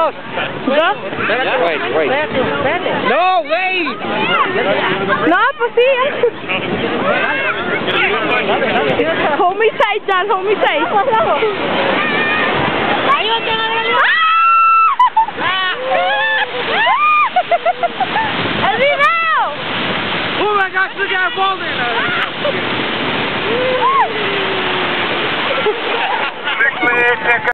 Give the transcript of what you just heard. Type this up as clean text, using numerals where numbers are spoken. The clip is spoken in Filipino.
Boss! Go? Wait. No, wait! No, pues sí. Hold me tight, John. Hold me tight. Oh my gosh, look at that ball there!